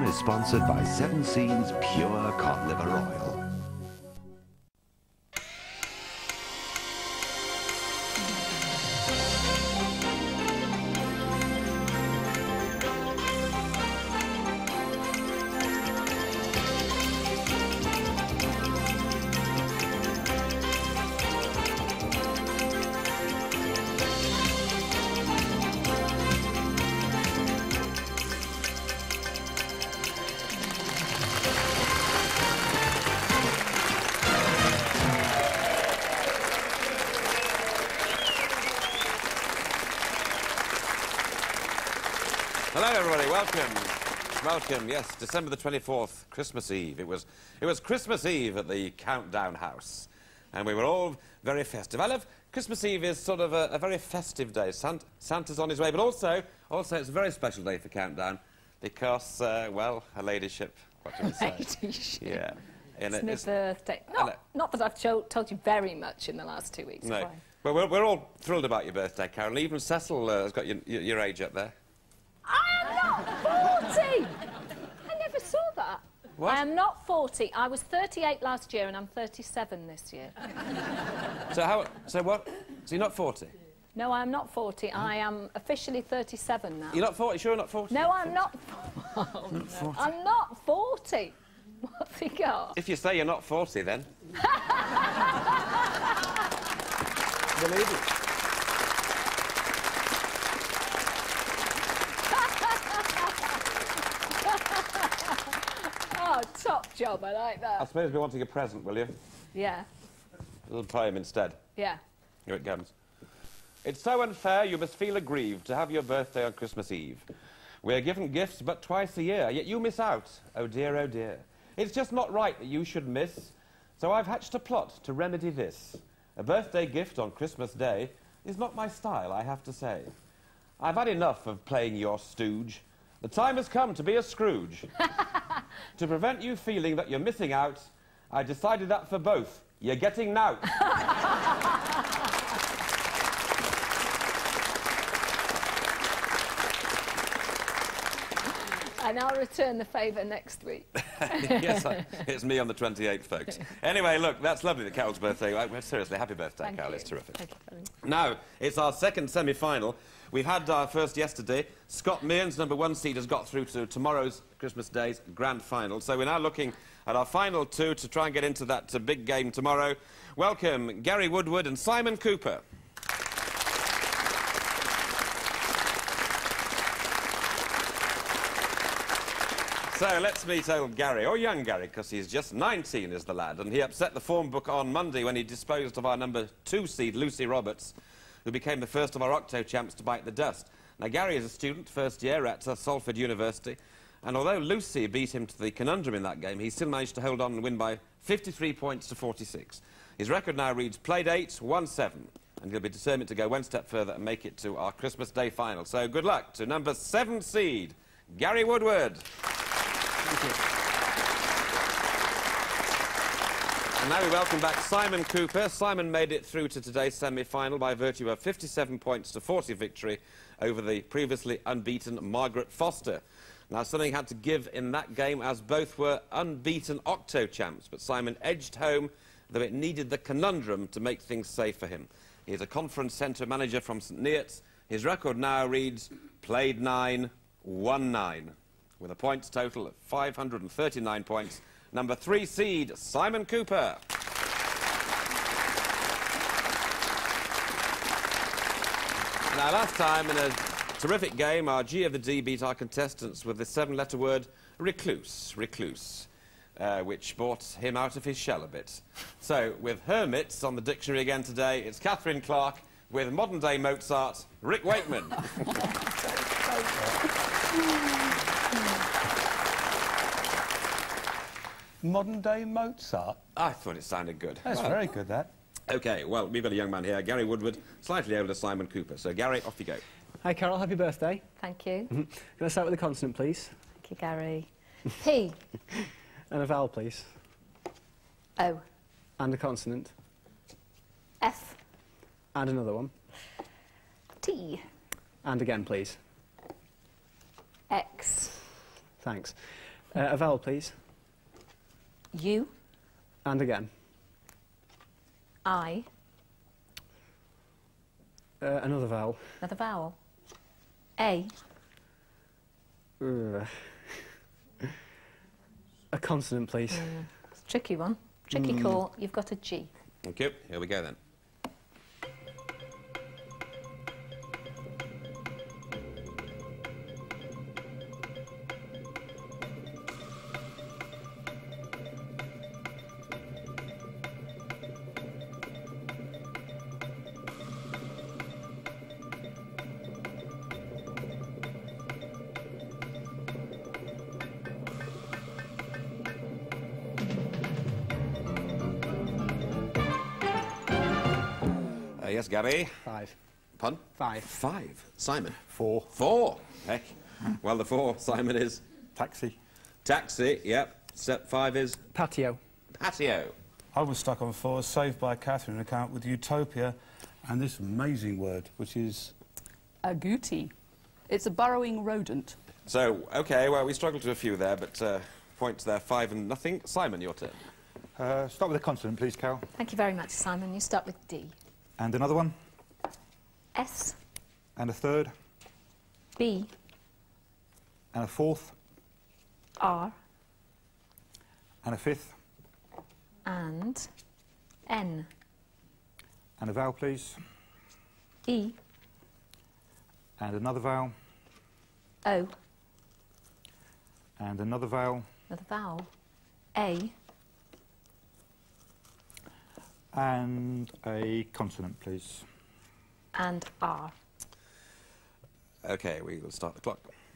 is sponsored by Seven Seas Pure Cod Liver Oil. Hello, everybody. Welcome. Welcome. Yes, December the 24th, Christmas Eve. It was Christmas Eve at the Countdown House, and we were all very festive. I love Christmas Eve is sort of a very festive day. Santa's on his way, but also it's a very special day for Countdown because, well, her ladyship. What can we say? Ladyship. Yeah. It's my birthday. Not that I've told you very much in the last 2 weeks. No. Well, we're all thrilled about your birthday, Carol. Even Cecil has got your age up there. I am not 40! I never saw that. What? I am not 40. I was 38 last year and I'm 37 this year. So what? So you're not 40? No, I am not 40. I am officially 37 now. You're not 40? Sure you're not 40? No, I'm not. Oh, no. 40. I'm not 40. What's he got? If you say you're not 40, then... Believe it. Oh, top job. I like that. I suppose we're wanting a present, will you? Yeah. A little poem instead. Yeah. Here it comes. It's so unfair you must feel aggrieved to have your birthday on Christmas Eve. We're given gifts but twice a year, yet you miss out. Oh dear, oh dear. It's just not right that you should miss. So I've hatched a plot to remedy this. A birthday gift on Christmas Day is not my style, I have to say. I've had enough of playing your stooge. The time has come to be a Scrooge. To prevent you feeling that you're missing out, I decided that for both, you're getting now. And I'll return the favour next week. Yes, it's me on the 28th, folks. Anyway, look, that's lovely that Carol's birthday. Seriously, happy birthday, Thank Carol. you. It's terrific. Thank you. Now, it's our second semi-final. We've had our first yesterday. Scott Mearns, #1 seed, has got through to tomorrow's Christmas Day's grand final. So we're now looking at our final two to try and get into that big game tomorrow. Welcome, Gary Woodward and Simon Cooper. So let's meet old Gary, or young Gary, because he's just 19 is the lad, and he upset the form book on Monday when he disposed of our #2 seed, Lucy Roberts, who became the first of our Octo champs to bite the dust. Now, Gary is a student, first year at Salford University, and although Lucy beat him to the conundrum in that game, he still managed to hold on and win by 53 points to 46. His record now reads played 8, won 7, and he'll be determined to go one step further and make it to our Christmas Day final. So good luck to #7 seed, Gary Woodward. Thank you. And now we welcome back Simon Cooper. Simon made it through to today's semi-final by virtue of 57 points to 40 victory over the previously unbeaten Margaret Foster. Now, something had to give in that game as both were unbeaten Octo champs, but Simon edged home, though it needed the conundrum to make things safe for him. He is a conference centre manager from St Neots. His record now reads played 9, won 9. With a points total of 539 points, #3 seed, Simon Cooper. Now, last time in a terrific game, our G of the D beat our contestants with the 7-letter word recluse, which brought him out of his shell a bit. So, with hermits on the dictionary again today, it's Catherine Clarke with modern-day Mozart, Rick Wakeman. Modern-day Mozart? I thought it sounded good. That's very good, that. OK, well, we've got a young man here, Gary Woodward, slightly older Simon Cooper. So, Gary, off you go. Hi, Carol. Happy birthday. Thank you. Can I start with a consonant, please? Thank you, Gary. P. And a vowel, please. O. And a consonant. F. And another one. T. And again, please. X. Thanks. A vowel, please. U. And again. I. Another vowel. Another vowel. A. A consonant, please. It's a tricky one. Tricky call. You've got a G. Thank you. Here we go then. Yes, Gary? 5. Pun? 5. 5. Simon? 4. 4. Heck. Well, the 4, Simon, is... Taxi. Taxi, yep. Step 5 is... Patio. Patio. I was stuck on 4, saved by Catherine, account with utopia and this amazing word, which is... Agouti. It's a burrowing rodent. So, OK, well, we struggled to a few there, but points there, 5 and nothing. Simon, your turn. Start with a consonant, please, Carol. Thank you very much, Simon. You start with D. And another one. S. And a third. B. And a fourth. R. And a fifth. And N. And a vowel, please. E. And another vowel. O. And another vowel. Another vowel. A. And a consonant, please. And R. OK, we will start the clock.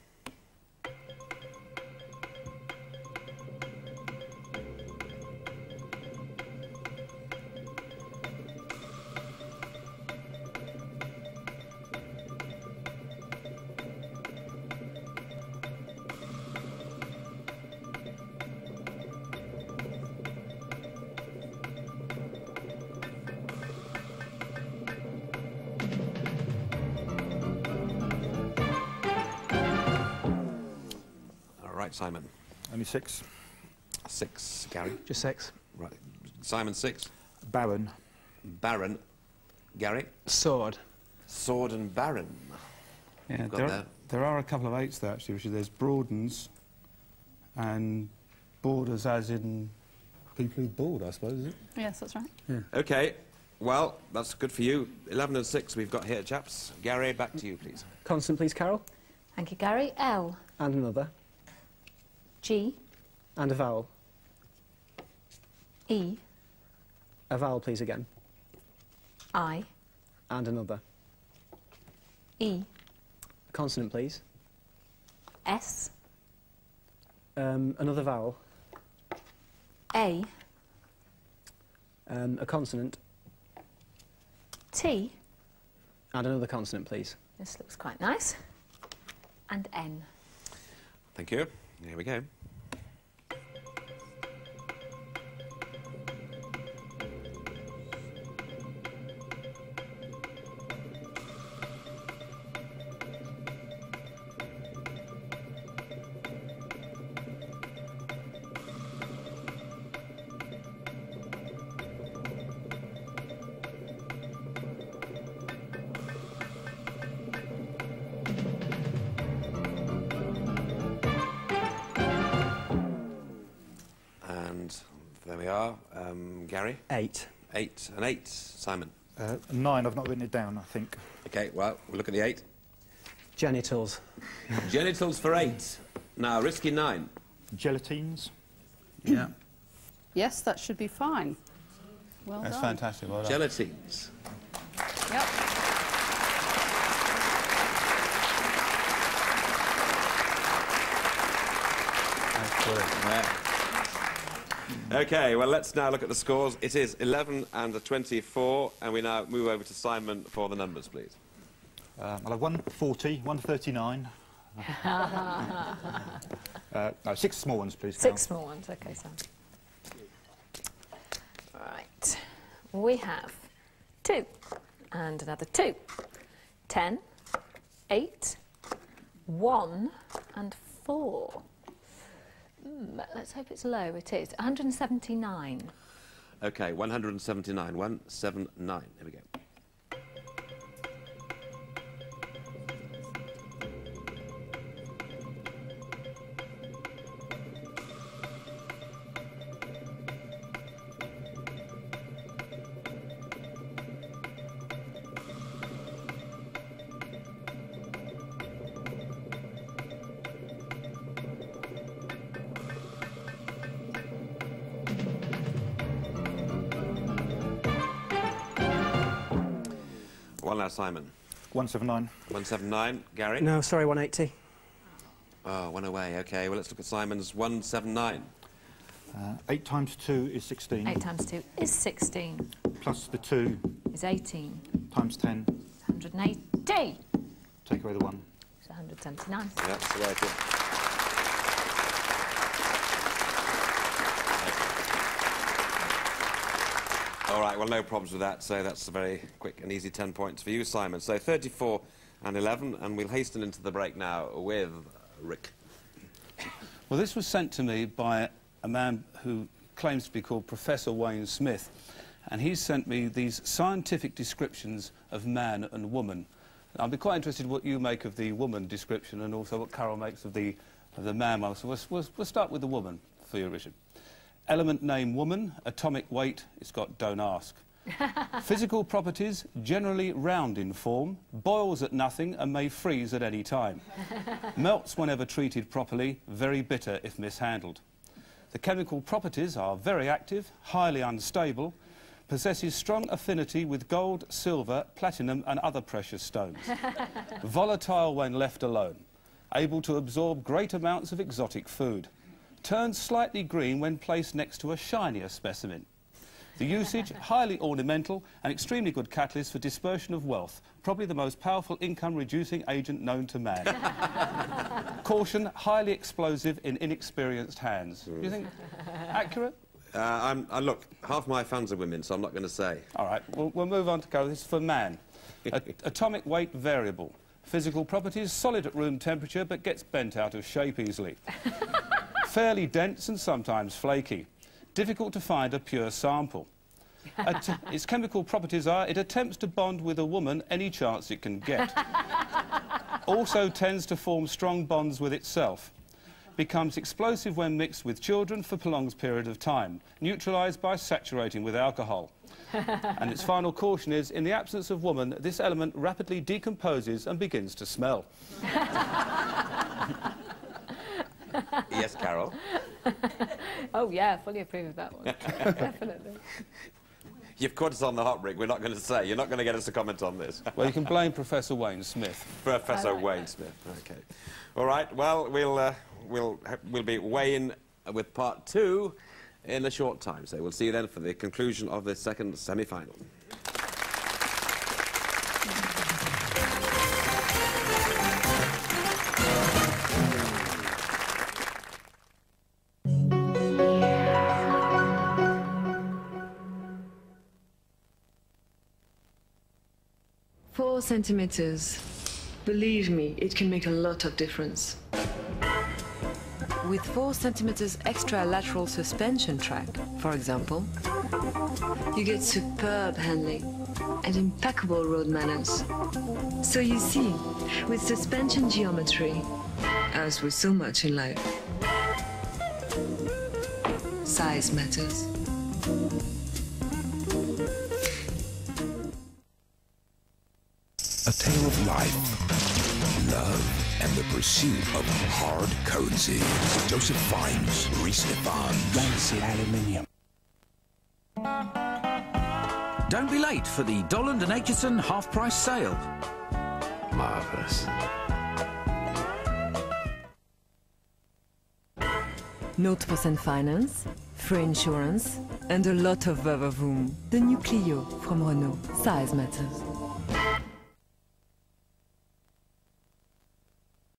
Right, Simon. Only 6. 6, Gary. Just 6. Right. Simon, 6. Baron. Baron. Gary. Sword. Sword and Baron. Yeah, Got there are a couple of 8s there, actually, which is there's Broadens and Borders, as in people who board, I suppose, is it? Yes, that's right. Yeah. OK, well, that's good for you. 11 and 6 we've got here, chaps. Gary, back to you, please. Consonant, please, Carol. Thank you, Gary. L. And another. G. And a vowel. E. A vowel, please, again. I. And another. E. A consonant, please. S. Another vowel. A. A consonant. T. And another consonant, please. This looks quite nice. And N. Thank you. Here we go. There we are. Gary? 8. 8 and 8. Simon? 9, I've not written it down, I think. OK, well, we'll look at the 8. Genitals. Genitals for 8. Now, risky 9. Gelatines. Yeah. Yes, that should be fine. Well That's done. fantastic. Well done. Gelatines. Yep. That's brilliant. Yeah. OK, well, let's now look at the scores. It is 11 and a 24, and we now move over to Simon for the numbers, please. I'll have 140, 139. No, 6 small ones, please. 6 small ones, OK, Simon. Right. We have 2 and another 2. 10, 8, 1 and 4. Let's hope it's low. It is. 179. OK, 179. 179. Here we go. Well, now, Simon. 179. 179. Gary? No, sorry, 180. Oh, one away. OK, well, let's look at Simon's 179. 8 times 2 is 16. 8 times 2 is 16. Plus the 2 Is 18. times 10. 180. Take away the 1. It's 179. Yeah, that's the way it is. All right, well, no problems with that, so that's a very quick and easy 10 points for you, Simon. So 34 and 11, and we'll hasten into the break now with Rick. Well, this was sent to me by a man who claims to be called Professor Wayne Smith, and he's sent me these scientific descriptions of man and woman. I'll be quite interested what you make of the woman description and also what Carol makes of the man one. So we'll start with the woman for you, Richard. Element name woman, atomic weight, it's got don't ask. Physical properties, generally round in form, boils at nothing and may freeze at any time. Melts whenever treated properly, very bitter if mishandled. The chemical properties are very active, highly unstable, possesses strong affinity with gold, silver, platinum and other precious stones. Volatile when left alone, able to absorb great amounts of exotic food. Turns slightly green when placed next to a shinier specimen. The usage, highly ornamental and extremely good catalyst for dispersion of wealth, probably the most powerful income-reducing agent known to man. Caution, highly explosive in inexperienced hands. Do you think accurate? Look, half my fans are women, so I'm not going to say. All right, we'll move on to Carol. This is for man. Atomic weight variable. Physical properties, solid at room temperature, but gets bent out of shape easily. Fairly dense and sometimes flaky. Difficult to find a pure sample. Its chemical properties are it attempts to bond with a woman any chance it can get. Also tends to form strong bonds with itself. Becomes explosive when mixed with children for prolonged period of time. Neutralised by saturating with alcohol. And its final caution is, in the absence of woman, this element rapidly decomposes and begins to smell. Yes, Carol? Oh, yeah, fully approve of that one. Definitely. You've caught us on the hop, Rick. We're not going to say. You're not going to get us to comment on this. Well, you can blame Professor Wayne Smith. Professor Wayne Smith. OK. All right, well, we'll be weighing with part 2 in a short time. So we'll see you then for the conclusion of the second semi-final. Four centimeters. Believe me, it can make a lot of difference. With 4 centimeters extra lateral suspension track, for example, you get superb handling and impeccable road manners. So you see, with suspension geometry, as with so much in life, size matters. A tale of life, love, and the pursuit of hard currency. Joseph Fiennes, Reese Stefan, Yancey Aluminium. Don't be late for the Dolland and Aitchison half-price sale. Marvellous. 0% finance, free insurance, and a lot of vavavoom. The new Clio from Renault. Size matters.